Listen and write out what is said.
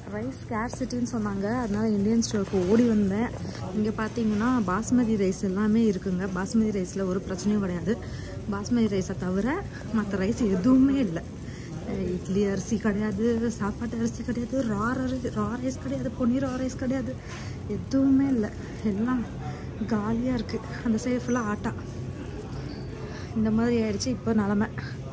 Rice ஸ்கேர்சிட்டின்னு சொன்னாங்க, அதனால் Indian ஸ்டோருக்கு ஓடி வந்தேன். இங்கே பார்த்தீங்கன்னா பாஸ்மதி ரைஸ் எல்லாமே இருக்குங்க. பாஸ்மதி ரைஸில் ஒரு பிரச்சனையும் கிடையாது. பாஸ்மதி ரைஸை தவிர மற்ற ரைஸ் எதுவுமே இல்லை. இட்லி அரிசி கிடையாது, சாப்பாட்டு அரிசி கிடையாது, ரா ரைஸ் கிடையாது, பொன்னி ரா ரைஸ் கிடையாது, எதுவுமே இல்லை. எல்லாம் காலியாக இருக்குது. அந்த சைடு ஃபுல்லாக ஆட்டா. இந்த மாதிரி ஆயிடுச்சு இப்போ நிலமை.